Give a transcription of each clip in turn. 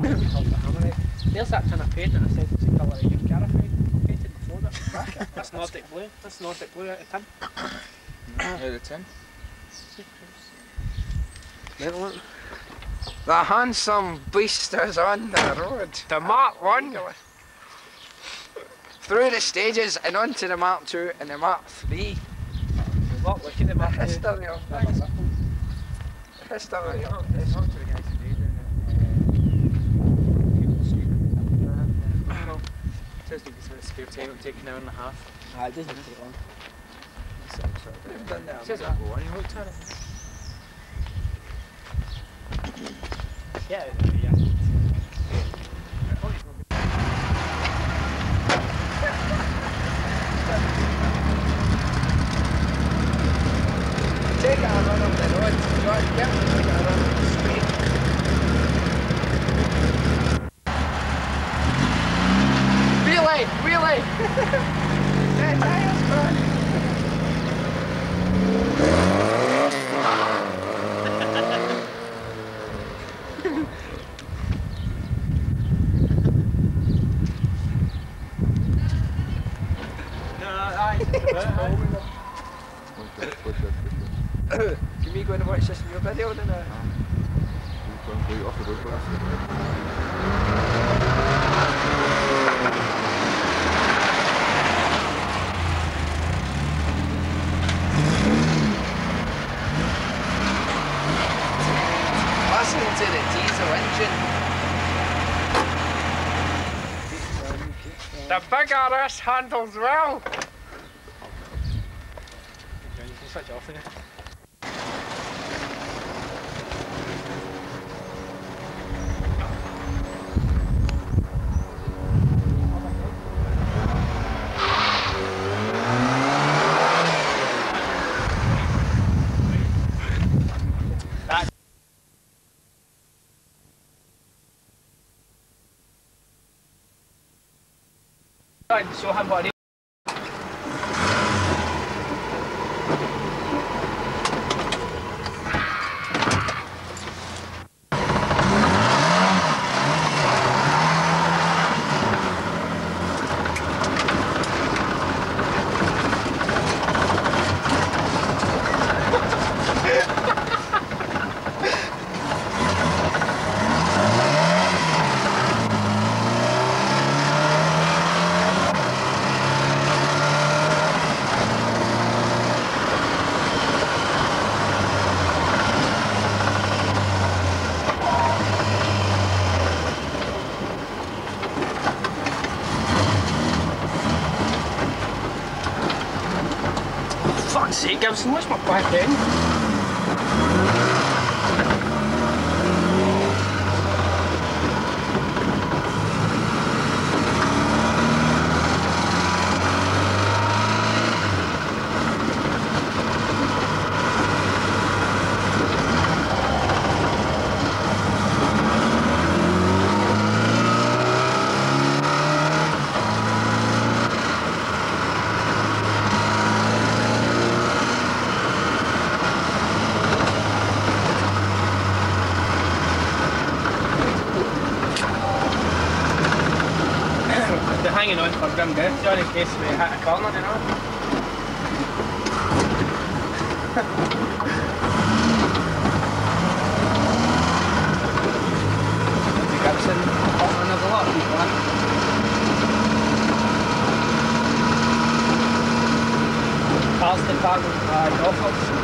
There's that tin of paint that I said was the colour of your caravan. I painted before that. That's Nordic blue. That's Nordic blue out of tin. Out of tin. The handsome beast is on the road. The Mark 1. Through the stages and onto the Mark 2 and the Mark 3. Look at the Mark 2. History of things. History of this. Says the spare time will take an hour and a half. It doesn't take long. It Says it'll go on, you looked at it. Yeah, Take a run up the road. Take a run up the street. Really? That tire's gone. Can we go and watch this new video then? Listen to the diesel engine. The big RS handles well. you can switch off again. Show him what it is. Fuck's sake, Gibson, what's my back end? Hanging on for grim death, just in case we hit a corner, you know. The Gibson, and there's a lot of people in. Cars department by offers.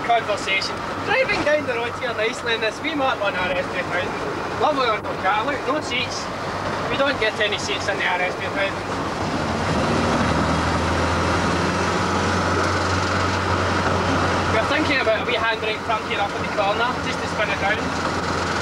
conversation. Driving down the road here nicely in this wee Mark 1 RS2000. Lovely little car, look, no seats. We don't get any seats in the RS2000. We're thinking about a wee handbrake front here up in the corner, just to spin it round.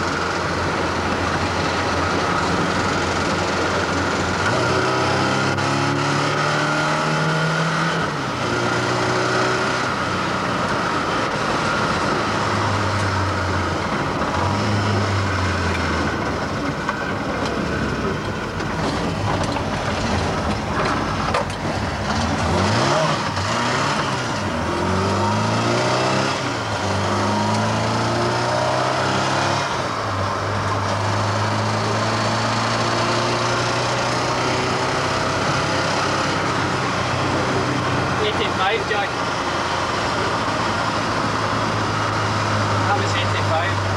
Jack. That was 85.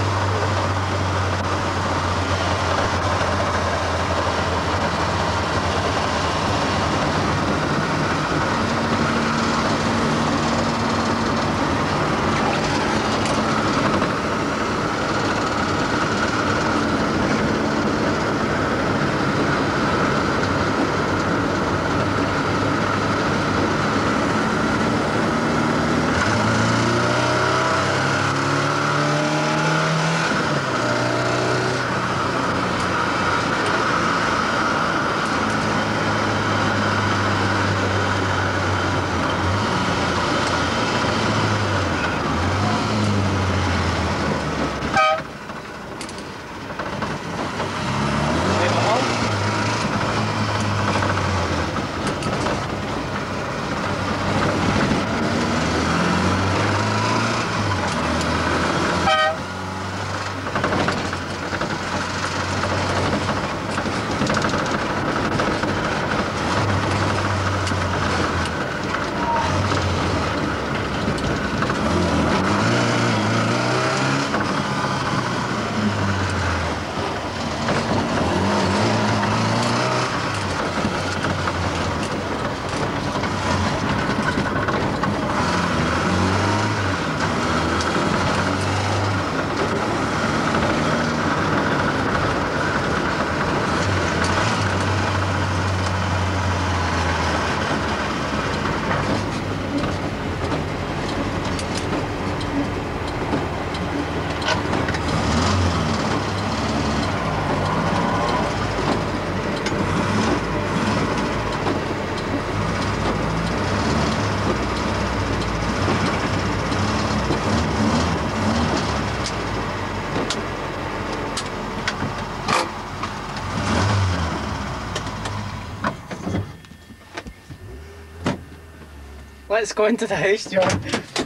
Let's go into the house, John.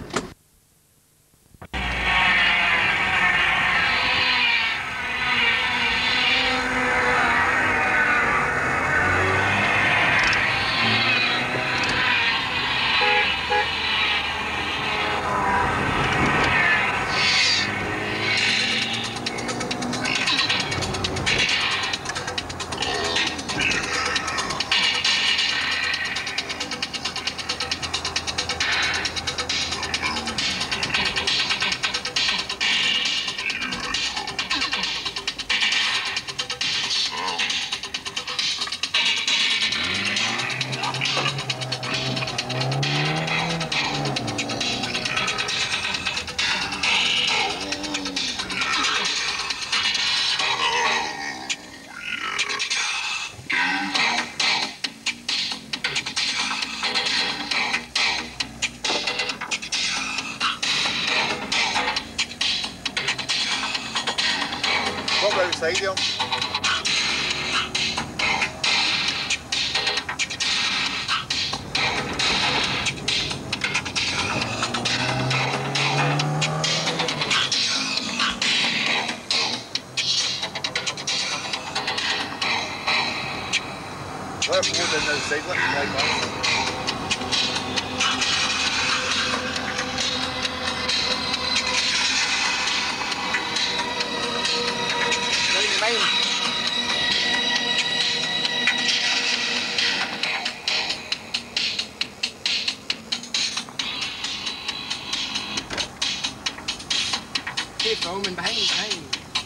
What about outside here? Let it go down outside, let me like that. Roman behind.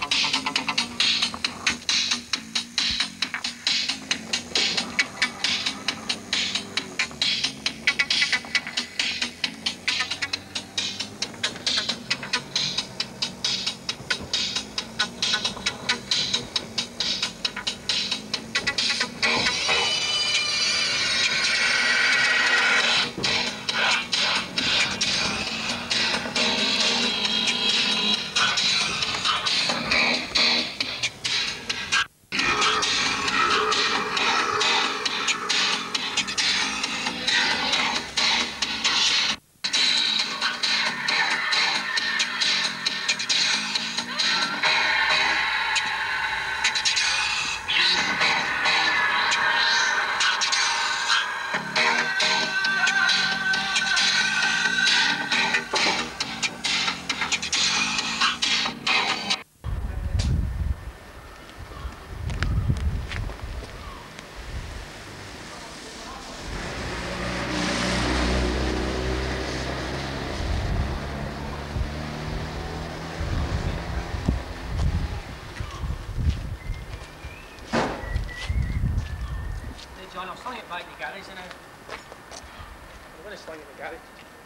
John, I'll sling it back in the garage now. I'm going to sling it in the garage.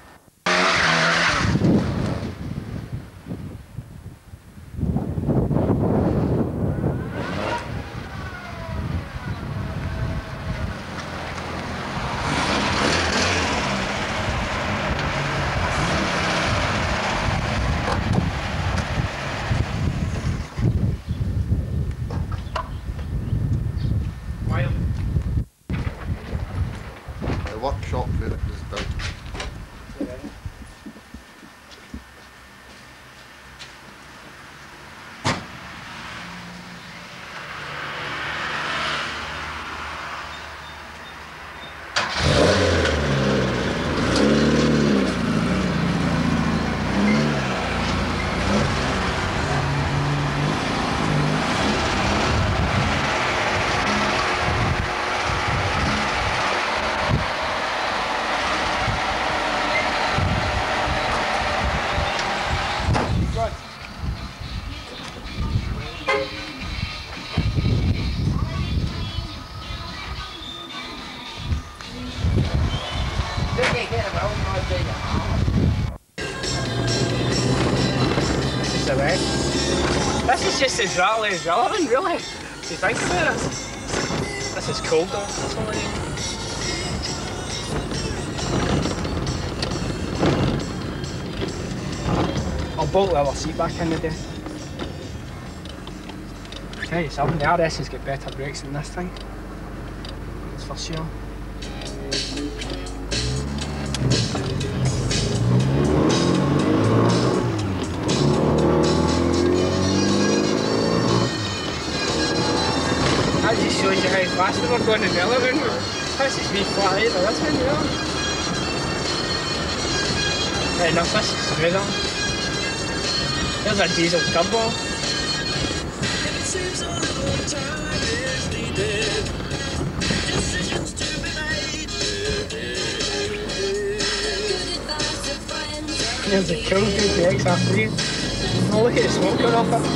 Workshop where it was built. This is just as rattly as relevant, really, if you think about it. This is cold though, that's all I need. I'll bolt the other seat back in the day. I'll tell you something, the RS has got better brakes than this thing. That's for sure. That just shows you how fast we were going in the other one. This is me flat either, this one, you know. Right enough, this is smoother. There's a diesel turbo. There's a cool good XR3. Oh, look at the smoke going off it.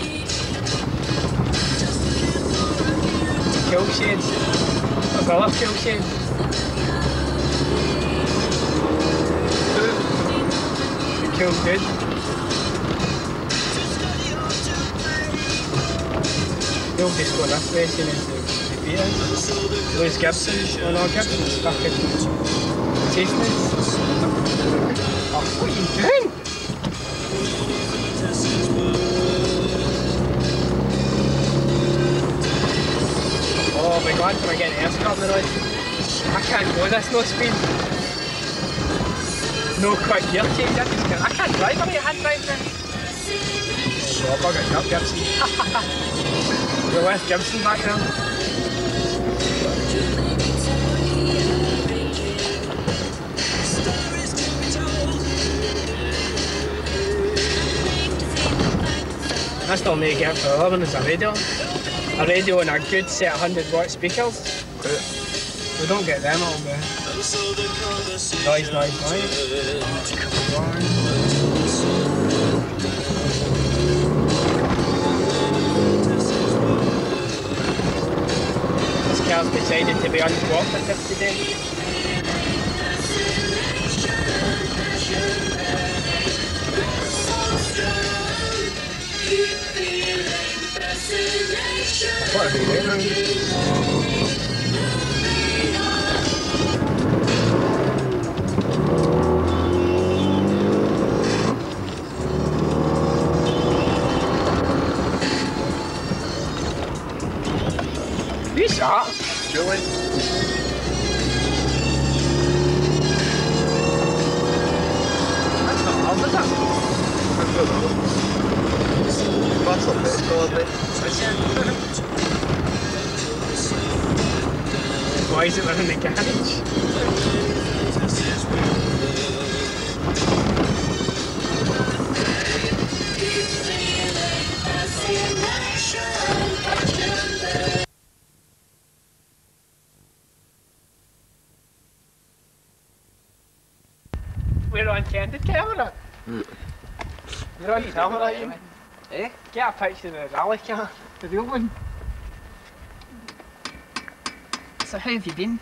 Kill shades. I love kill shades. The kill's good. You'll just go this way, seeing as the beat is. Lewis Gibson. Oh no, Gibson's fucking chasing us. Oh, what are you doing? Oh, I'll be glad when I get an air cut on the road. I can't go this no speed. No quick gear change, I can't drive, I mean I hand drive now. Oh, bugger it up, Gibson. We're with Gibson back there. I still need to get for 11 is a radio. A radio and a good set of 100-watt speakers. We don't get them, it'll be noise. cars decided to be uncooperative today. What are they doing? Who's that? Julie? That's not love, is it? That's a bit, probably. Why is it in the garage? We're on candid camera. You're on camera, Ian. Eh? Get a picture of the rally car, the real one. So how have you been?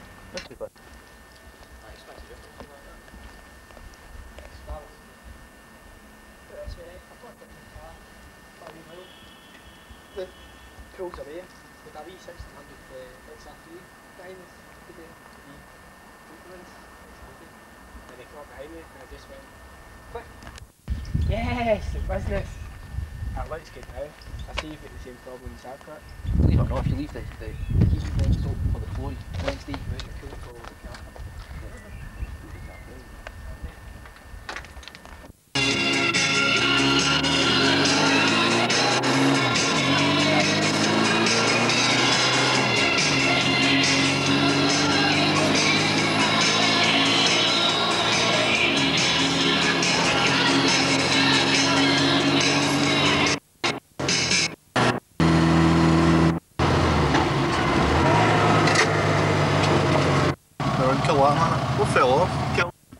The pulls away with a wee 1600 XR3 Dynas today. And they caught behind me and I just went, click. Yes, the business. It looks good now. I see you've got the same problems I've got. Believe it or not, if you leave the heating vents open for the floor Wednesday, you might get cold for the car. They're in Killarney. What fell off?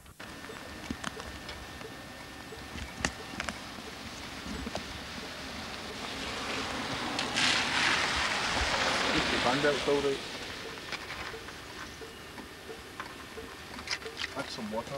Bandit's alright. That's some water.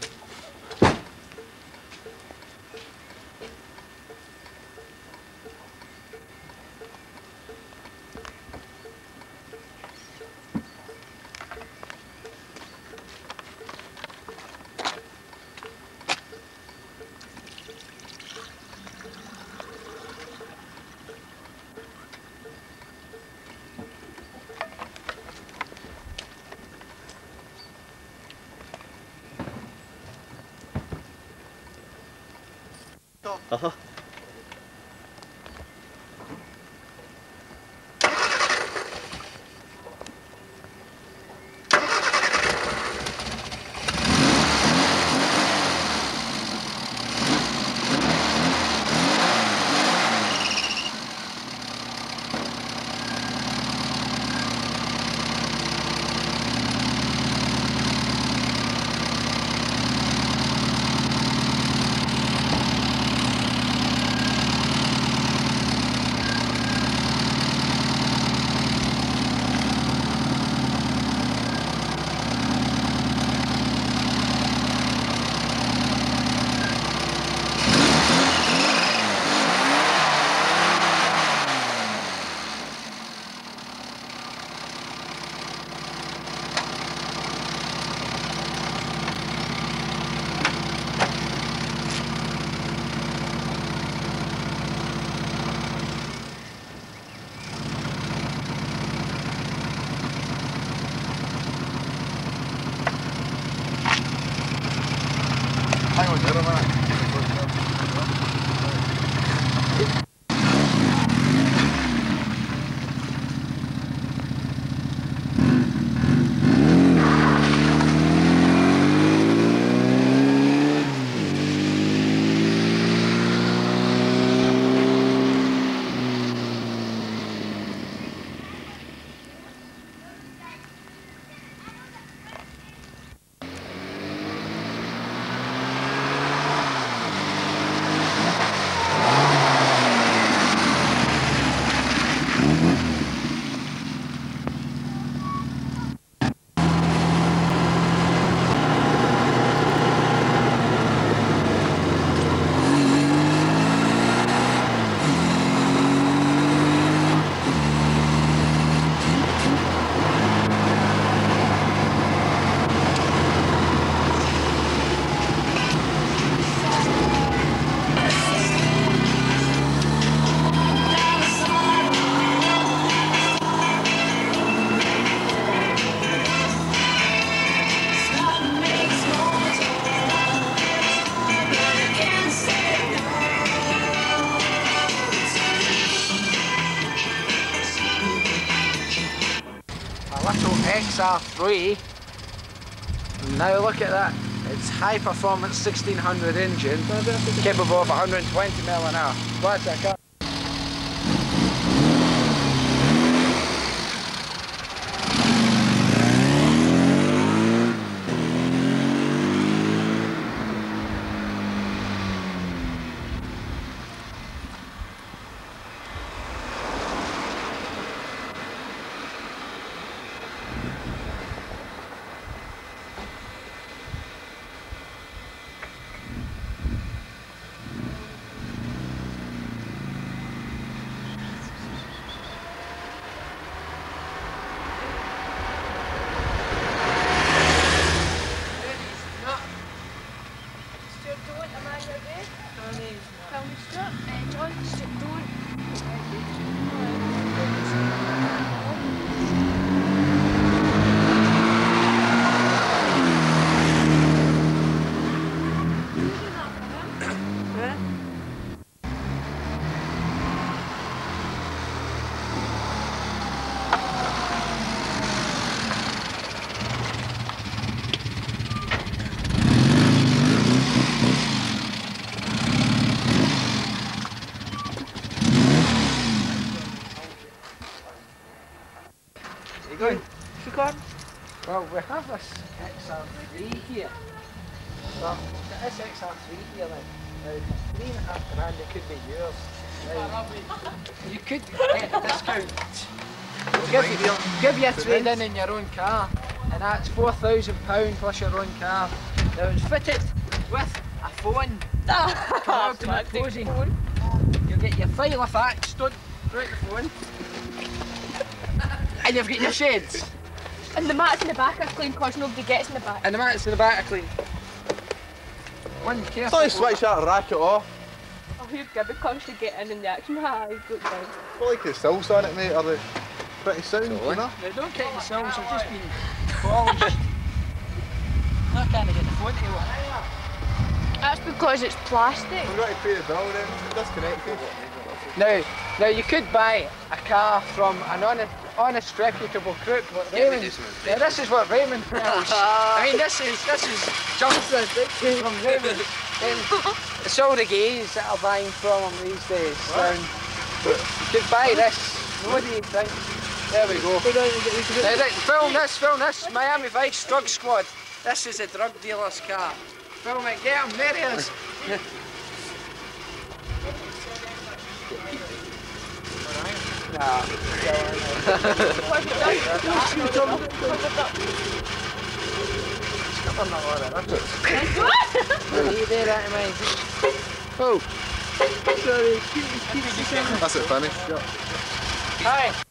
Uh-huh. Hang on, never mind. little XR3. Now look at that. It's high performance 1600 engine, capable of 120 mile an hour. What's that car? Well, we have this XR3 here. Well, this XR3 here now, £3.5 grand, it could be yours. You could get a discount. We'll give you a trade in your own car, and that's £4,000 plus your own car. Now it's fitted with a phone. You'll get your file of facts stood right the phone. And you've got your shades. And the mats in the back are clean because nobody gets in the back. And the mats in the back are clean. One careful. Don't switch that racket off. Oh, you're good because you get in the action. Ha, you go down. I feel like the sills on it, mate, are they pretty sound, you know? They don't take the sills, they've just been polished. I can't get the phone to work. That's because it's plastic. We've got to pay the bill then, it's disconnected. Now you could buy a car from an honest, reputable crook like Raymond. Yeah, this is what Raymond tells. I mean, this is Jonathan from Raymond. It's all the gays that are buying from him these days. You could buy this. What do you think? There we go. Now, film this. Miami Vice Drug Squad. This is a drug dealer's car. Film it. Get him. There he is. Nah. That's it, finished. Yeah. Hi.